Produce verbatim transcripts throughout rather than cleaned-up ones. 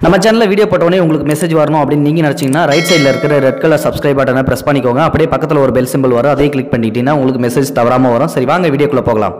நம்ம சேனல்ல வீடியோ போட்டோனே உங்களுக்கு மெசேஜ் வரணும் அப்படின்னு நீங்க நினைச்சீங்கன்னா ரைட் சைடுல இருக்கிற ரெட் கலர் சப்ஸ்கிரைப் பட்டனை பிரஸ் பண்ணிக்கோங்க. அப்படியே பக்கத்துல ஒரு பெல் சிம்பிள் வரும், அதையும் கிளிக் பண்ணிட்டீங்கன்னா உங்களுக்கு மெசேஜ் தவறாம வரும். சரி, வாங்க வீடியோக்குள்ள போகலாம்.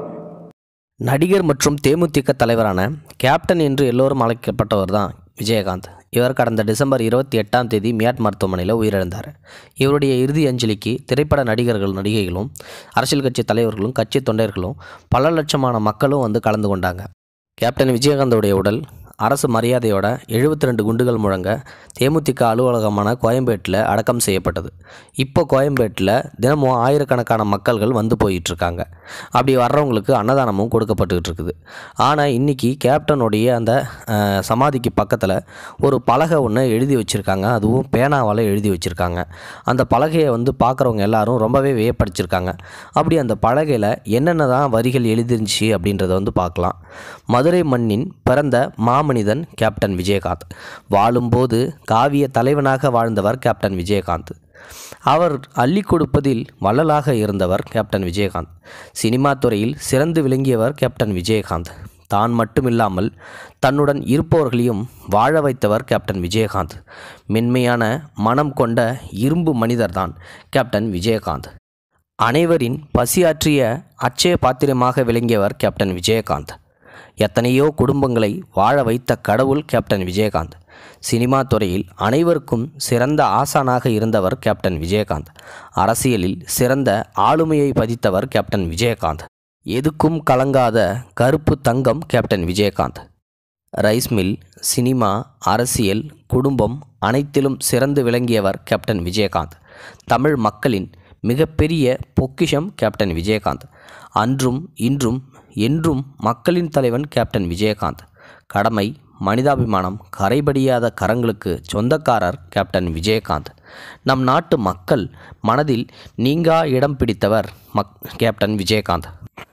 நடிகர் மற்றும் தேமுதிக தலைவரான கேப்டன் என்று எல்லோரும் அழைக்கப்பட்டவர் தான் விஜயகாந்த். இவர் கடந்த டிசம்பர் இருபத்தி எட்டாம் தேதி மியாட் மருத்துவமனையில் உயிரிழந்தார். இவருடைய இறுதி அஞ்சலிக்கு திரைப்பட நடிகர்கள், நடிகைகளும், அரசியல் கட்சி தலைவர்களும், கட்சி தொண்டர்களும், பல லட்சமான மக்களும் வந்து கலந்து கொண்டாங்க. கேப்டன் விஜயகாந்தோடைய உடல் அரசு மரியாதையோட எழுபத்தி ரெண்டு குண்டுகள் முழங்க தேமுதிக அலுவலகமான கோயம்பேட்டில் அடக்கம் செய்யப்பட்டது. இப்போ கோயம்பேட்டில் தினமும் ஆயிரக்கணக்கான மக்கள்கள் வந்து போயிட்டுருக்காங்க. அப்படி வர்றவங்களுக்கு அன்னதானமும் கொடுக்கப்பட்டுக்கிட்டு இருக்குது. ஆனால் இன்றைக்கி கேப்டனுடைய அந்த சமாதிக்கு பக்கத்தில் ஒரு பலகை ஒன்று எழுதி வச்சுருக்காங்க. அதுவும் பேனாவால் எழுதி வச்சுருக்காங்க. அந்த பலகையை வந்து பார்க்குறவங்க எல்லாரும் ரொம்பவே வியப்படிச்சிருக்காங்க. அப்படி அந்த பலகையில் என்னென்ன தான் வரிகள் எழுதிருந்துச்சு அப்படின்றத வந்து பார்க்கலாம். மதுரை மண்ணின் பிறந்த மாமனிதன் கேப்டன் விஜயகாந்த். வாழும்போது காவிய தலைவனாக வாழ்ந்தவர் கேப்டன் விஜயகாந்த். அவர் அள்ளி கொடுப்பதில் வள்ளலாக இருந்தவர் கேப்டன் விஜயகாந்த். சினிமா துறையில் சிறந்து விளங்கியவர் கேப்டன் விஜயகாந்த். தான் மட்டுமில்லாமல் தன்னுடன் இருப்பவர்களையும் வாழ வைத்தவர் கேப்டன் விஜயகாந்த். மென்மையான மனம் கொண்ட இரும்பு மனிதர்தான் கேப்டன் விஜயகாந்த். அனைவரின் பசியாற்றிய அட்சய பாத்திரமாக விளங்கியவர் கேப்டன் விஜயகாந்த். எத்தனையோ குடும்பங்களை வாழ வைத்த கடவுள் கேப்டன் விஜயகாந்த். சினிமா துறையில் அனைவருக்கும் சிறந்த ஆசானாக இருந்தவர் கேப்டன் விஜயகாந்த். அரசியலில் சிறந்த ஆளுமையை பதித்தவர் கேப்டன் விஜயகாந்த். எதுக்கும் கலங்காத கருப்பு தங்கம் captain Vijayakanth. Rice mill, cinema, அரசியல், குடும்பம் அனைத்திலும் சிறந்து விளங்கியவர் கேப்டன் விஜயகாந்த். தமிழ் மக்களின் மிகப்பெரிய பொக்கிஷம் கேப்டன் விஜயகாந்த். அன்றும் இன்றும் என்றும் மக்களின் தலைவன் கேப்டன் விஜயகாந்த். கடமை, மனிதாபிமானம், கரைபடியாத கரங்களுக்கு சொந்தக்காரர் கேப்டன் விஜயகாந்த். நம் நாட்டு மக்கள் மனதில் நீங்கா இடம் பிடித்தவர் மக் கேப்டன் விஜயகாந்த்.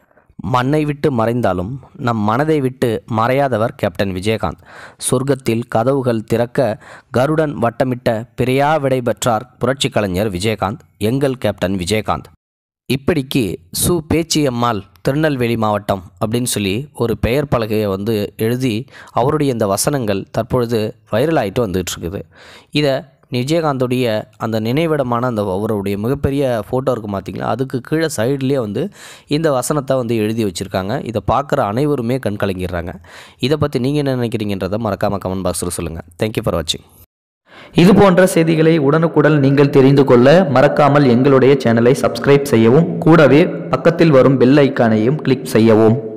மண்ணை விட்டு மறைந்தாலும் நம் மனதை விட்டு மறையாதவர் கேப்டன் விஜயகாந்த். சொர்க்கத்தில் கதவுகள் திறக்க கருடன் வட்டமிட்ட பிறையா விடை பெற்றார் புரட்சி கலைஞர் விஜயகாந்த், எங்கள் கேப்டன் விஜயகாந்த். இப்படிக்கு சு பேச்சியம்மாள் திருநெல்வேலி மாவட்டம் அப்படின்னு சொல்லி ஒரு பெயர் பலகையை வந்து எழுதி அவருடைய இந்த வசனங்கள் தற்பொழுது வைரல் ஆகிட்டு வந்துட்டுருக்குது. இதை விஜயகாந்தோடைய அந்த நினைவிடமான அந்த அவருடைய மிகப்பெரிய ஃபோட்டோ இருக்குது பார்த்திங்களா, அதுக்கு கீழே சைட்லேயே வந்து இந்த வசனத்தை வந்து எழுதி வச்சுருக்காங்க. இதை பார்க்குற அனைவருமே கண் கலங்கிடுறாங்க. இதை பற்றி நீங்கள் என்ன நினைக்கிறீங்கன்றதை மறக்காமல் கமெண்ட் பாக்ஸில் சொல்லுங்கள். தேங்க்யூ ஃபார் வாட்சிங். இது போன்ற செய்திகளை உடனுக்குடன் நீங்கள் தெரிந்து கொள்ள மறக்காமல் எங்களுடைய சேனலை சப்ஸ்கிரைப் செய்யவும், கூடவே பக்கத்தில் வரும் பெல் ஐக்கானையும் கிளிக் செய்யவும்.